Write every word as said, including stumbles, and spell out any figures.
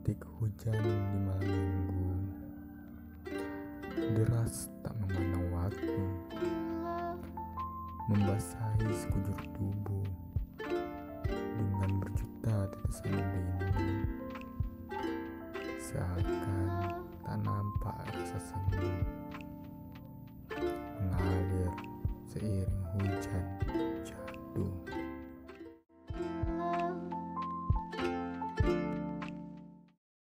Rintik hujan di malam minggu, deras tak memandang waktu, membasahi sekujur tubuh dengan berjuta tetesan rindu. Seakan tak nampak rasa sendu.